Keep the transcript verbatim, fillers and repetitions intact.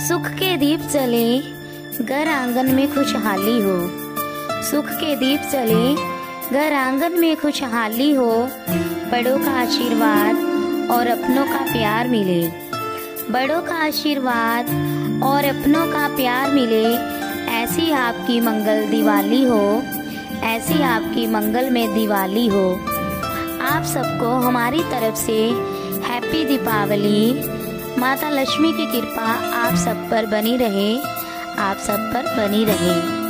सुख के दीप जले घर आंगन में खुशहाली हो। सुख के दीप जले घर आंगन में खुशहाली हो। बड़ों का आशीर्वाद और अपनों का प्यार मिले। बड़ों का आशीर्वाद और अपनों का प्यार मिले। ऐसी आपकी मंगल दिवाली हो। ऐसी आपकी मंगल में दिवाली हो। आप सबको हमारी तरफ से हैप्पी दीपावली। माता लक्ष्मी की कृपा आप सब पर बनी रहे। आप सब पर बनी रहे।